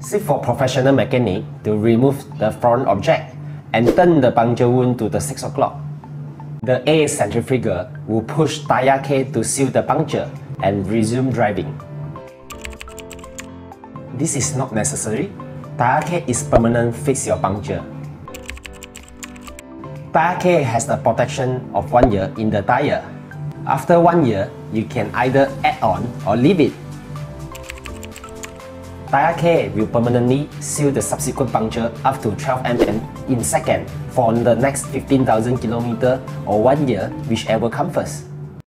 Sit for professional mechanic to remove the foreign object and turn the puncture wound to the 6 o'clock. The A centrifugal will push TireCare to seal the puncture and resume driving. This is not necessary. TireCare is permanent fix your puncture. TireCare has the protection of 1 year in the tire. After 1 year, you can either add on or leave it. TireCare will permanently seal the subsequent puncture up to 12 mm in second for the next 15,000 km or 1 year, whichever comes first.